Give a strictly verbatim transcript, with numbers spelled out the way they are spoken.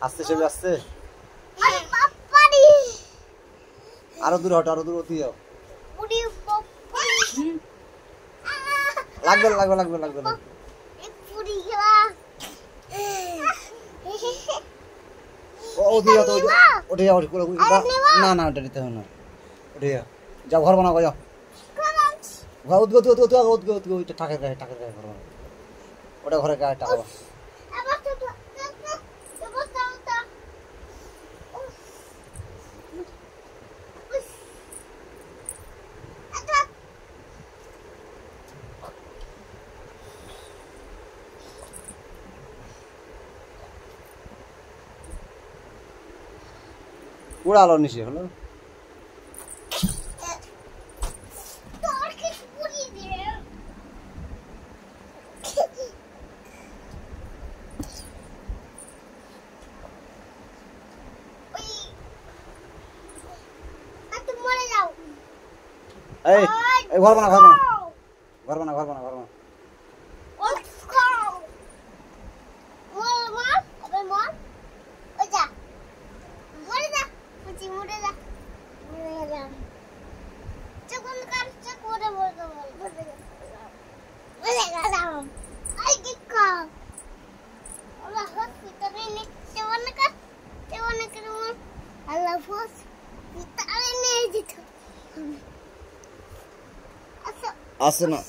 আস্তে সবে আসছে আরে বাপ্পারি আরো দূর হট আরো দূর দিও উড়ি বাপ্পারি লাগবে লাগবে লাগবে লাগবে এক পুরি গেলা ও ও দিও তো ওঠে যাও না না ওটা নিতে হবে না ওঠে যাও যাও ঘর বানাও যাও ঘর উদ্গো উদ্গো উদ্গো উদ্গো উদ্গো ওইটা টাকার গায়ে টাকার গায়ে ঘর বানাও ওটা ঘরে গায়ে টাকা দাও উড়ালো নিচে হলো এই এই ঘর বানা ঘর বানা ঘর বানা ঘর বানা ঘর বানা আসছে না